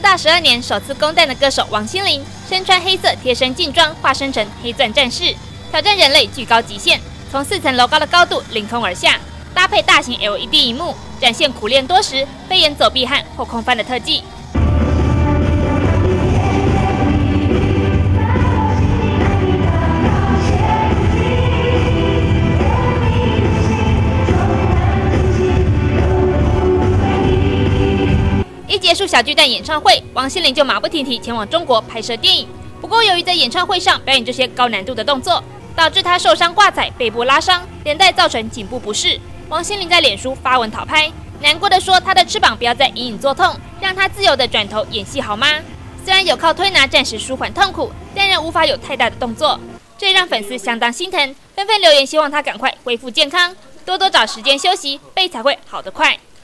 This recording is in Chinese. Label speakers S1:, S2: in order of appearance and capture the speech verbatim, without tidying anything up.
S1: 道十二年首次公诞的歌手王心凌，身穿黑色贴身劲装，化身成黑钻战士，挑战人类巨高极限，从四层楼高的高度凌空而下，搭配大型 L E D 萤幕，展现苦练多时、飞檐走壁和后空翻的特技。 一结束小巨蛋演唱会，王心凌就马不停蹄前往中国拍摄电影。不过，由于在演唱会上表演这些高难度的动作，导致她受伤挂彩，背部拉伤，连带造成颈部不适。王心凌在脸书发文讨拍，难过的说：“她的翅膀不要再隐隐作痛，让她自由的转头演戏好吗？”虽然有靠推拿暂时舒缓痛苦，但仍无法有太大的动作，这让粉丝相当心疼，纷纷留言希望她赶快恢复健康，多多找时间休息，背才会好得快。